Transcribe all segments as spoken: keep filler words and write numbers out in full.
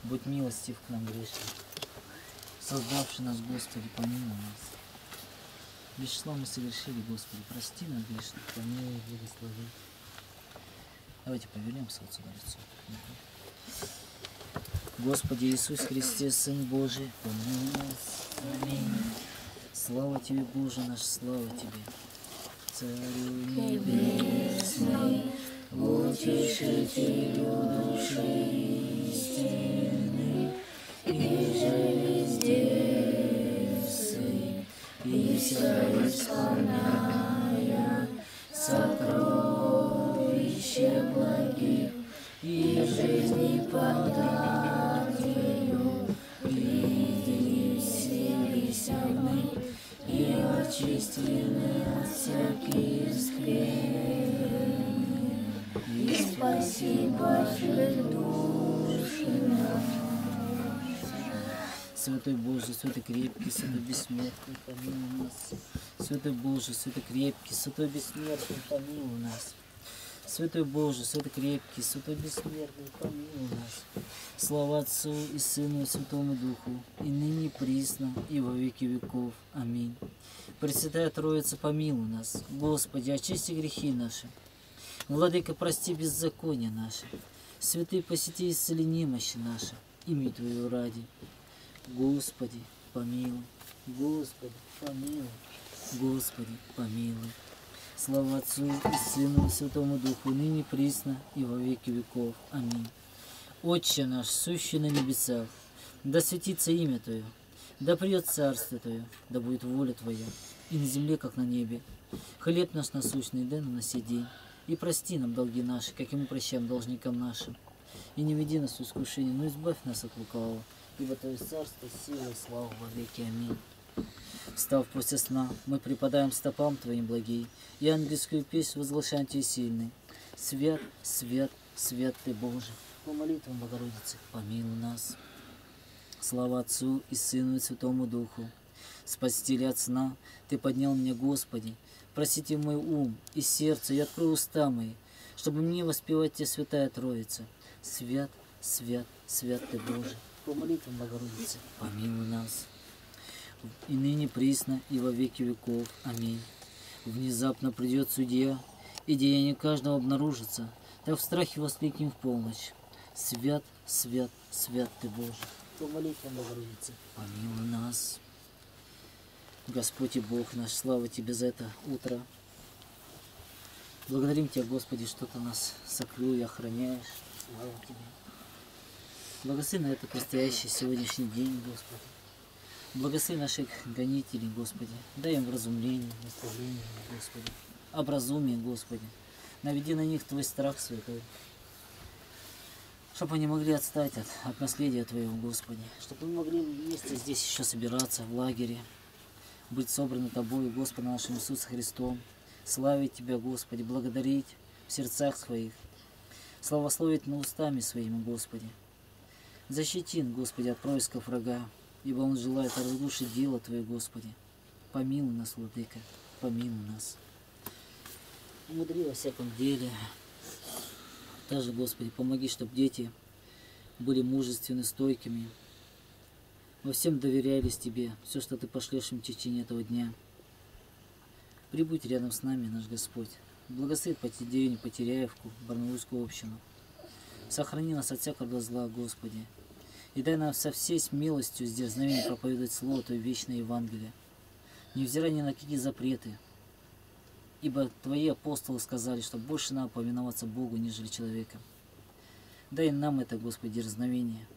Будь милостив к нам грешным. Создавший нас, Господи, помилуй нас. Без числа мы совершили, Господи, прости нас грешных, помилуй и благослови. Давайте повернемся от сюда лицо. Господи Иисус Христе, Сын Божий, помилуй нас. Аминь. Слава Тебе, Боже наш, слава Тебе. Царю небесный, утешителю души истины, и же везде сы, и вся исполняя сокровища благих, и жизни подателю, приди вселися мы, и очистены от всяких скверны, и спаси ваши души наши. Святой Боже, святой крепкий, святой бессмертный, помилуй нас. Святой Боже, святой крепкий, святой бессмертный, помилуй нас. Святой Боже, святой крепкий, святой бессмертный, помилуй нас. Слава Отцу и Сыну и Святому Духу, и ныне присно, и во веки веков. Аминь. Пресвятая Троица, помилуй нас. Господи, очисти грехи наши. Владыка, прости беззакония наши. Святый, посети и исцели немощи наши. Имя Твое ради. Господи, помилуй. Господи, помилуй. Господи, помилуй. Слава Отцу и Сыну и Святому Духу, ныне присно, и во веки веков. Аминь. Отче наш, сущий на небесах, да светится имя Твое, да придет царствие Твое, да будет воля Твоя, и на земле, как на небе. Хлеб наш насущный дай нам на сей день, и прости нам долги наши, как и мы прощаем должникам нашим. И не веди нас в искушение, но избавь нас от лукавого, ибо Твое царство, сила и слава во веки. Аминь. Встав после сна, мы преподаем стопам Твоим благие, и ангельскую песнь возглашаем Тебе сильный. Свят, свят, свят Ты, Боже, по молитвам Богородицы, помилуй нас. Слава Отцу и Сыну и Святому Духу. Спасители от сна, Ты поднял меня, Господи, просите мой ум и сердце, и открой уста мои, чтобы мне воспевать Тебя, Святая Троица. Свят, свят, свят Ты, Боже, по молитвам Богородицы, помилуй нас. И ныне присно, и во веки веков. Аминь. Внезапно придет судья, и деяние каждого обнаружится, так в страхе воскликнем в полночь. Свят, свят, свят Ты, Боже, по молитвам Богородицы, помилуй нас. Господь и Бог наш, слава Тебе за это утро. Благодарим Тебя, Господи, что Ты нас сокрыл и охраняешь. Слава Тебе. Благослови на этот предстоящий сегодняшний день, Господи. Благослови наших гонителей, Господи. Дай им вразумление, наставление, Господи. Образумие, Господи. Наведи на них Твой страх святой. Чтобы они могли отстать от, от наследия Твоего, Господи. Чтобы мы могли вместе здесь еще собираться в лагере. Быть собраны Тобою, Господом нашим Иисусом Христом. Славить Тебя, Господи. Благодарить в сердцах своих. Славословить на устами своими, Господи. Защити, Господи, от происков врага. Ибо он желает разрушить дело Твое, Господи. Помилуй нас, Владыка, помилуй нас. Мудри во всяком деле. Также, Господи, помоги, чтобы дети были мужественны, стойкими. Во всем доверялись Тебе, все, что Ты пошлешь им в течение этого дня. Прибудь рядом с нами, наш Господь. Благослови деревню Потеряевку, Барнаульскую общину. Сохрани нас от всякого зла, Господи. И дай нам со всей смелостью с дерзновением проповедовать Слово Твое вечное Евангелие, невзирая ни на какие запреты. Ибо Твои апостолы сказали, что больше надо повиноваться Богу, нежели человеком. Дай нам это, Господи, дерзновение.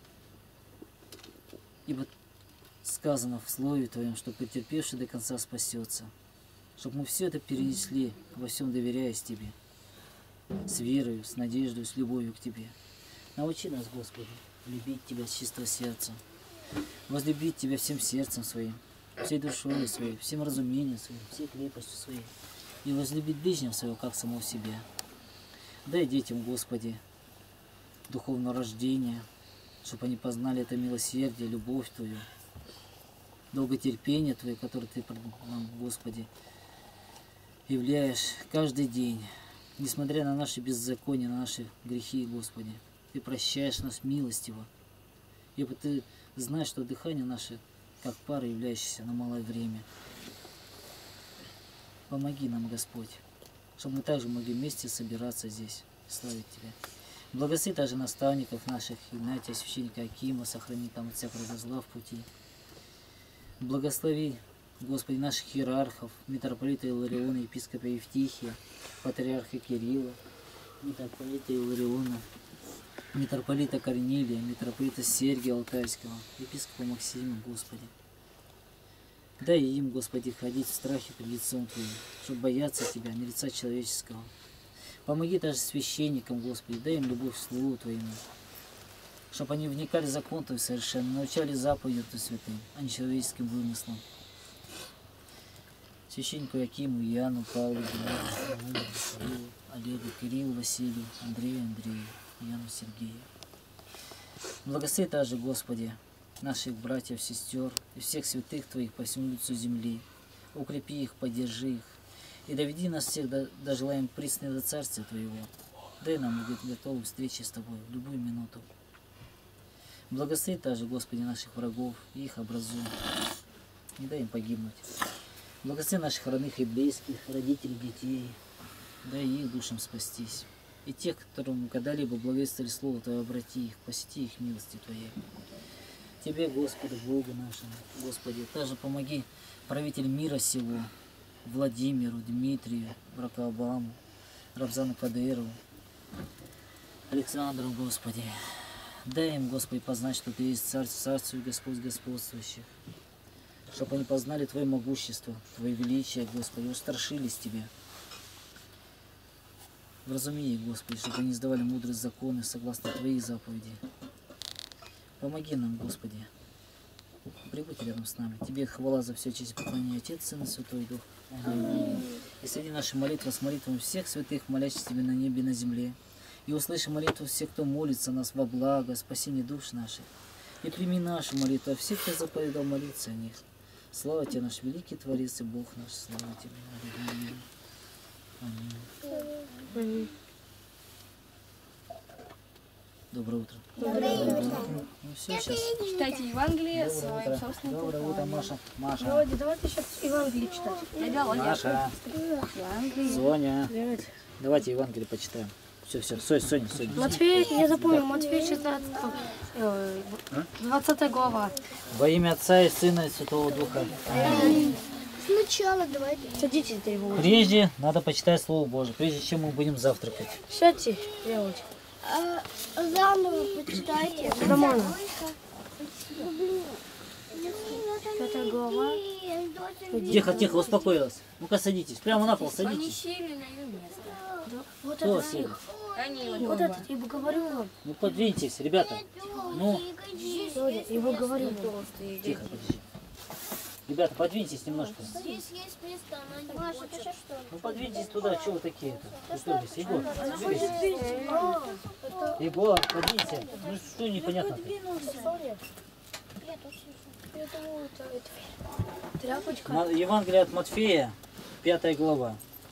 Ибо сказано в Слове Твоем, что претерпевший до конца спасется. Чтобы мы все это перенесли, во всем доверяясь Тебе, с верою, с надеждой, с любовью к Тебе. Научи нас, Господи, любить Тебя с чистого сердца, возлюбить Тебя всем сердцем своим, всей душой своей, всем разумением своим, всей крепостью своей, и возлюбить ближнего своего, как самого себя. Дай детям, Господи, духовного рождения, чтобы они познали это милосердие, любовь Твою, долготерпение Твое, которое Ты нам, Господи, являешь каждый день, несмотря на наши беззакония, на наши грехи, Господи. Ты прощаешь нас милостиво. ибо Ты знаешь, что дыхание наше, как пар, являющийся на малое время. Помоги нам, Господь, чтобы мы также могли вместе собираться здесь, славить Тебя. Благослови также наставников наших, Игнатия, священника Акима, сохрани там от всякого зла в пути. Благослови, Господи, наших иерархов, митрополита Илариона, епископа Евтихия, патриарха Кирилла, митрополита Илариона, митрополита Корнилия, митрополита Сергия Алтайского, епископа Максима, Господи. Дай им, Господи, ходить в страхе пред лицом Твоим, чтобы бояться Тебя, не лица человеческого. Помоги даже священникам, Господи, дай им любовь к Слову Твоему, чтобы они вникали в закон Твой совершенно, научали заповедям Твоим святым, а не человеческим вымыслом. Священнику Якиму, Иоанну, Павлу, Геннадию, Михаилу, Олегу, Кириллу, Василию, Андрею, Андрею, Яну, Сергею. Благослови также, Господи, наших братьев, сестер и всех святых Твоих по всему лицу земли. Укрепи их, поддержи их и доведи нас всех до, до желаем пресного Царствия Твоего. Дай нам быть готовы к встрече с Тобой в любую минуту. Благослови также, Господи, наших врагов и их образуй. Не дай им погибнуть. Благослови наших родных и близких, родителей, детей. Дай их душам спастись. И тех, которым когда-либо благовествовали Слово Твое, обрати их, посети их милости Твоей. Тебе, Господи, Богу нашему, Господи, также помоги правителям мира сего, Владимиру, Дмитрию, брату Абаму, Рабзану Кадырову, Александру, Господи. Дай им, Господи, познать, что Ты есть Царь, Царствуй, Господь господствующих, чтобы они познали Твое могущество, Твое величие, Господи, устрашились Тебя. Вразуми их, Господи, чтобы они издавали мудрые законы согласно Твоей заповеди. Помоги нам, Господи, прибудь рядом с нами. Тебе хвала за все, честь и поклонение, Отец, Сын и Святой Дух. Аминь. И среди нашей молитвы с молитвами всех святых, молящих Тебе на небе и на земле. И услыши молитву всех, кто молится нас во благо, спасение душ наших. И прими нашу молитву, а всех, кто заповедал молиться о них. Слава Тебе, наш великий Творец и Бог наш. Слава Тебе. Аминь. Аминь. Аминь. Доброе утро. Доброе утро. Ну все, сейчас. Читайте Евангелие Доброе своим утро. собственным Доброе утро, Маша. Маша. Володя, давайте сейчас Евангелие читать. Дядя Володя. Маша. Евангелие. Соня. Давайте. Давайте Евангелие почитаем. Все, все. Соня, Соня, Соня. Матфей, я запомнил, Матфей шестнадцать, двадцатая глава. Во имя Отца и Сына и Святого Духа. Сначала давайте. Садитесь, дядя Володя. Прежде надо почитать Слово Божие, прежде чем мы будем завтракать. Сядьте, дядя Володя. А, заново почитайте. Романа. Пятая глава. Тихо, тихо, успокоилась. Ну-ка садитесь. Прямо на пол садитесь. Вот Кто этот, сели? вот этот, я бы говорил вам. Ну подвиньтесь, ребята. Ну, Володя, я бы говорил вам. тихо, подожди. Ребята, подвиньтесь немножко. Здесь есть место, она не Маша, хочет. Что? Ну подвиньтесь туда, что вы такие-то? Устроились. Егор, подвиньтесь. Егор, подвинься. Ну что непонятно-то? Тряпочка. Ма- Евангелие от Матфея, пятая глава.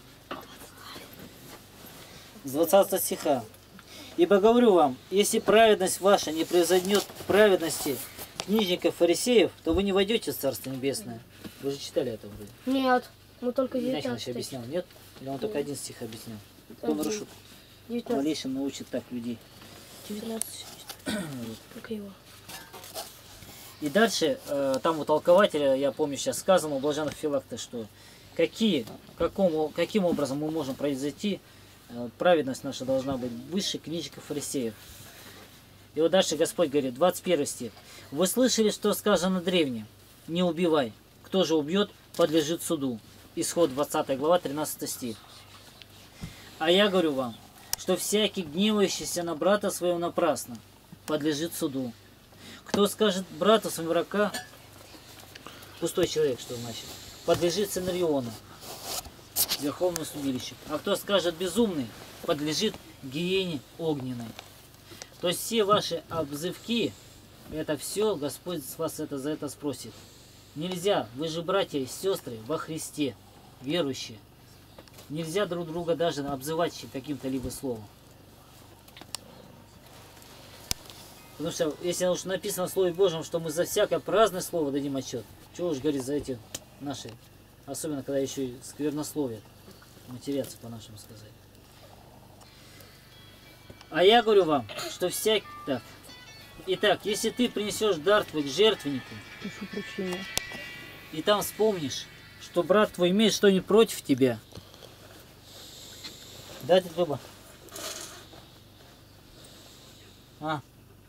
С двадцатого стиха. «Ибо говорю вам, если праведность ваша не произойдет праведности книжников, фарисеев, то вы не войдете в Царство Небесное». Вы же читали это вроде. Нет, мы только Игнатий девятнадцатый. объяснял, нет? Или он только один стих объяснял? Кто Один. нарушит? девятнадцатый. Малейшим научит так людей. девятнадцать. Только его. И дальше, э, там у толкователя, я помню, сейчас сказано у блаженных Филакта, что какие, какому, каким образом мы можем произойти, э, праведность наша должна быть выше книжников фарисеев. И вот дальше Господь говорит, двадцать первый стих. «Вы слышали, что сказано древним? Не убивай. Кто же убьет, подлежит суду». Исход двадцатая глава, тринадцатый стих. «А я говорю вам, что всякий, гневающийся на брата своего напрасно, подлежит суду. Кто скажет брату своему врага, пустой человек, что значит, подлежит Синариону, верховному судилищу. А кто скажет безумный, подлежит гиене огненной». То есть все ваши обзывки, это все, Господь с вас это, за это спросит. Нельзя, вы же братья и сестры во Христе, верующие. Нельзя друг друга даже обзывать каким-то либо словом. Потому что если уж написано в Слове Божьем, что мы за всякое праздное слово дадим отчет, чего уж говорить за эти наши, особенно когда еще и сквернословие, матерятся по-нашему сказать. А я говорю вам, что всяк... Так. Итак, если ты принесешь дар твой к жертвеннику, Прошу прощения. и там вспомнишь, что брат твой имеет что-нибудь против тебя, дайте рыба. А.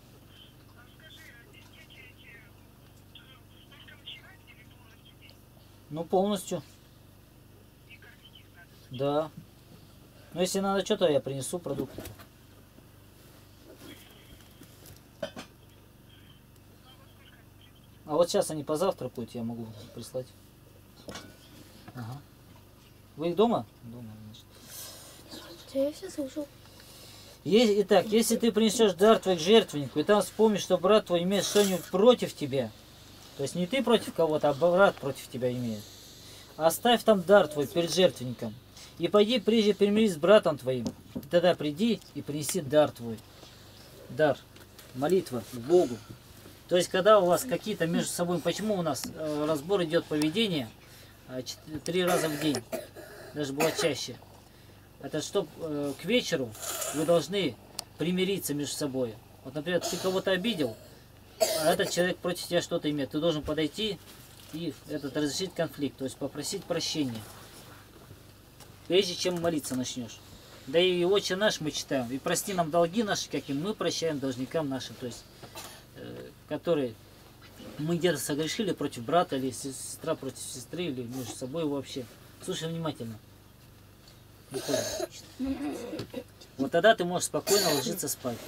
Ну, полностью. Да. Но если надо что-то, я принесу продукты. А вот сейчас они позавтракают, я могу прислать. Ага. Вы дома? Дома, значит. Я все слушал. Е- Итак, если ты принесешь дар твой к жертвеннику, и там вспомнишь, что брат твой имеет что-нибудь против тебя, то есть не ты против кого-то, а брат против тебя имеет, оставь там дар твой перед жертвенником, и пойди прежде примирись с братом твоим, и тогда приди и принеси дар твой. Дар, молитва к Богу. То есть, когда у вас какие-то между собой, почему у нас э, разбор идет поведения э, чет- три раза в день, даже бывает чаще. Это что э, к вечеру вы должны примириться между собой. Вот, например, ты кого-то обидел, а этот человек против тебя что-то имеет. Ты должен подойти и этот, разрешить конфликт, то есть попросить прощения. Прежде чем молиться начнешь. Да и «Отче наш» мы читаем. И прости нам долги наши, как и мы прощаем должникам нашим. То есть, э, которые мы где-то согрешили против брата, или сестра против сестры, или между собой вообще. Слушай внимательно. Не понял. Вот тогда ты можешь спокойно ложиться спать.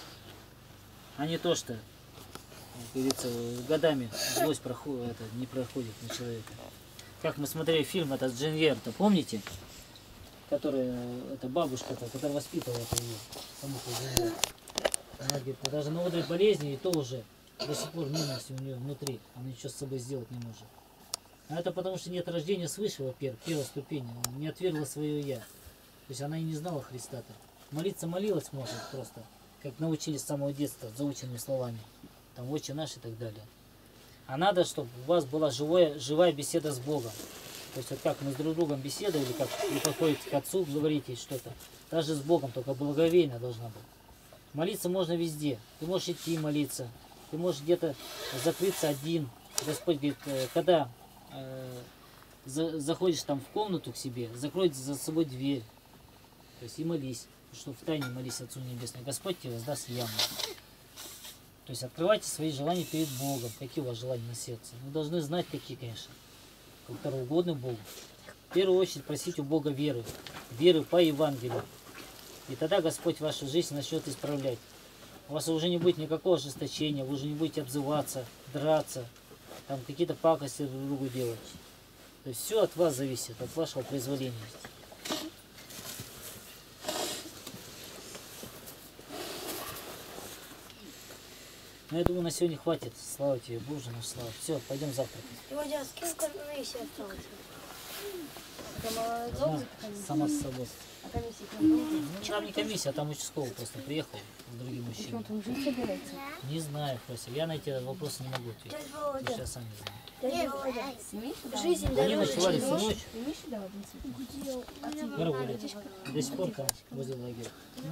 А не то, что, как говорится, годами злость проходит, это не проходит на человека. Как мы смотрели фильм этот Дженьер-то, помните? Которая, это бабушка, которая воспитывала это ее. Дженьер. Она говорит, даже на одре болезни, и то уже до сих пор ненависть у нее внутри. Она ничего с собой сделать не может. А это потому, что нет рождения свыше, во-первых, первая ступень. Она не отвергла свое «я». То есть она и не знала Христа-то. Молиться молилась, может, просто. Как научили с самого детства, заученными словами. Там «Отче наш» и так далее. А надо, чтобы у вас была живая, живая беседа с Богом. То есть вот как мы с друг другом беседовали, как вы подходите к Отцу, говорите что-то. Даже с Богом, только благоговейно должна быть. Молиться можно везде. Ты можешь идти молиться. Ты можешь где-то закрыться один. Господь говорит, когда э, за, заходишь там в комнату к себе, закрой за собой дверь. То есть и молись. Что в тайне молись Отцу Небесному. Господь тебе воздаст явно. То есть открывайте свои желания перед Богом. Какие у вас желания на сердце. Вы должны знать, какие, конечно. Которые угодны Богу. В первую очередь просить у Бога веры. Веры по Евангелию. И тогда Господь вашу жизнь начнет исправлять. У вас уже не будет никакого ожесточения, вы уже не будете обзываться, драться, там какие-то пакости друг другу делать. То есть все от вас зависит, от вашего произволения. Ну, я думаю, на сегодня хватит. Слава тебе, Боже наш, слава. Все, пойдем завтракать. Вадя, сколько комиссия осталась? Одна сама с собой. А комиссия к нам долго? Ну, там не комиссия, а там участковый просто приехал с другим мужчиной. Он жить собирается? Не знаю, Фрося. Я на эти вопросы не могу ответить. Дядя Потому Володя, что я сам не знаю. дядя Володя, Сними жизнь Они дороже, ночевали чем всю нож. ночь. Сними сюда один цветок. Караулят. До сих пор там возле лагеря.